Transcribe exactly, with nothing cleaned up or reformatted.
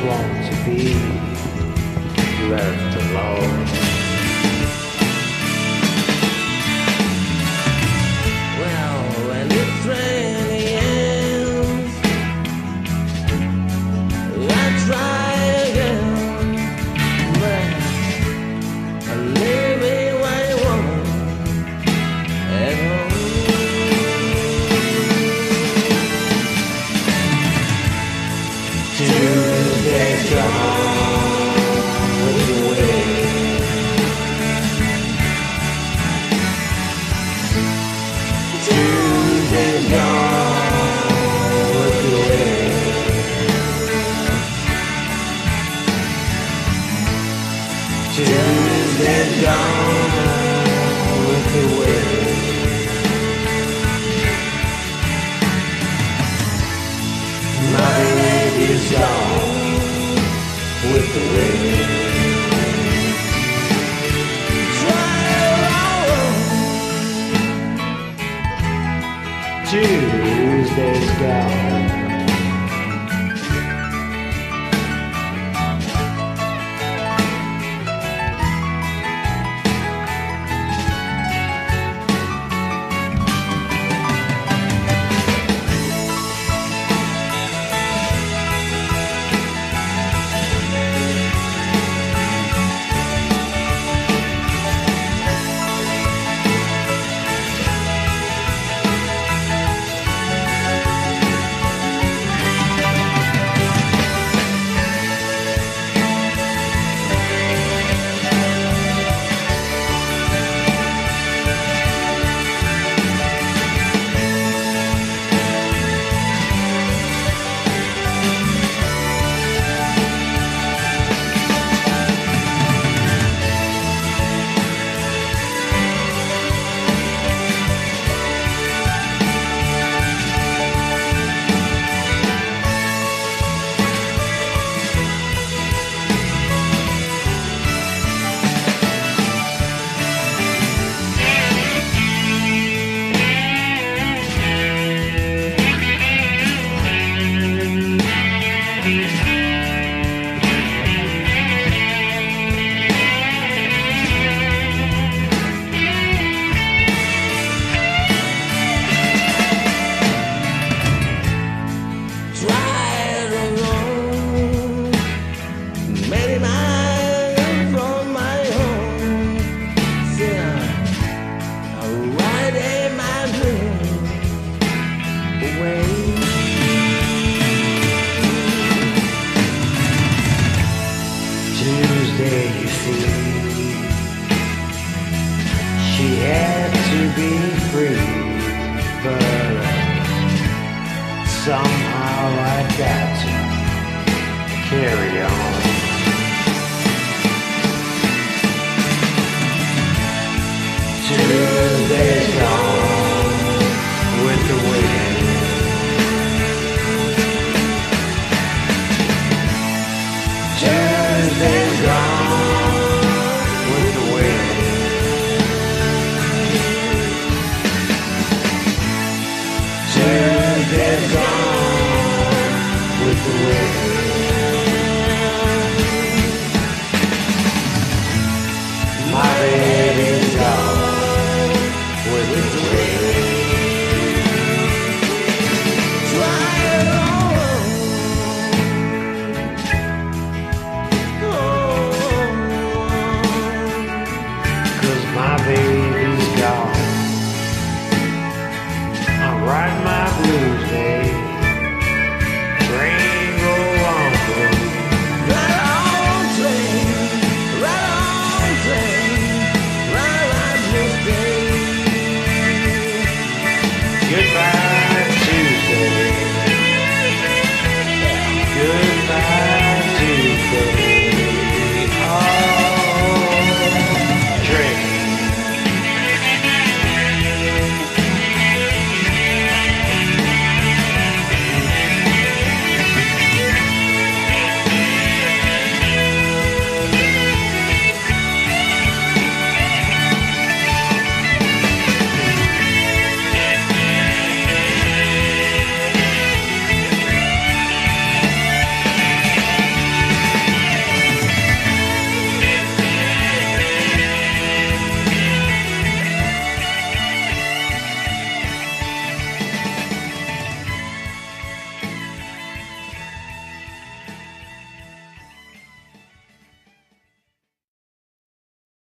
want to be left alone. Well, when it's raining, I try again, but I'm living what I want at home. Tuesday's gone with the wind. Tuesday's gone with the wind. Tuesday's gone with the wind. My baby's gone with the wind. Tuesday's gone. Tuesday, you see, she had to be free, but uh, somehow I got to carry on. Tuesday's gone with the wind. Tuesday's gone with the wind. Tuesday's gone with the wind. My baby